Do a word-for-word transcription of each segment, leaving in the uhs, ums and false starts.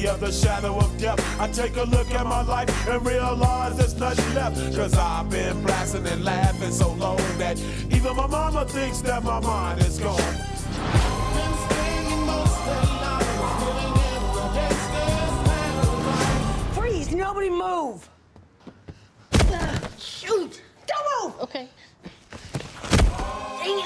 valley of the shadow of death, I take a look at my life and realize there's nothing left. Cause I've been blasting and laughing so long that even my mama thinks that my mind is gone. Freeze! Nobody move! Uh, shoot! Don't move! Okay. Dang it!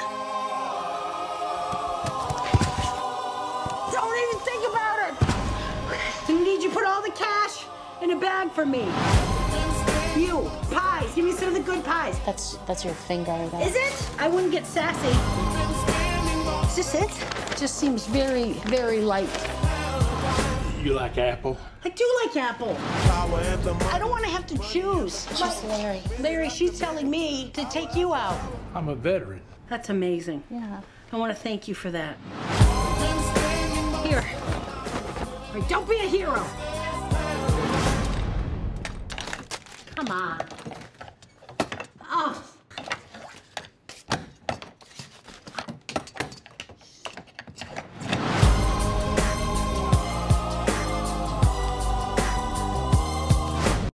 Don't even think about it! You need you put all the cash in a bag for me. You, pies. Give me some of the good pies. That's that's your finger. That. Is it? I wouldn't get sassy. Is this it? It just seems very, very light. You like apple? I do like apple. I don't want to have to choose. It's just Larry. Larry, she's telling me to take you out. I'm a veteran. That's amazing. Yeah. I want to thank you for that. Here. All right, don't be a hero. Come on.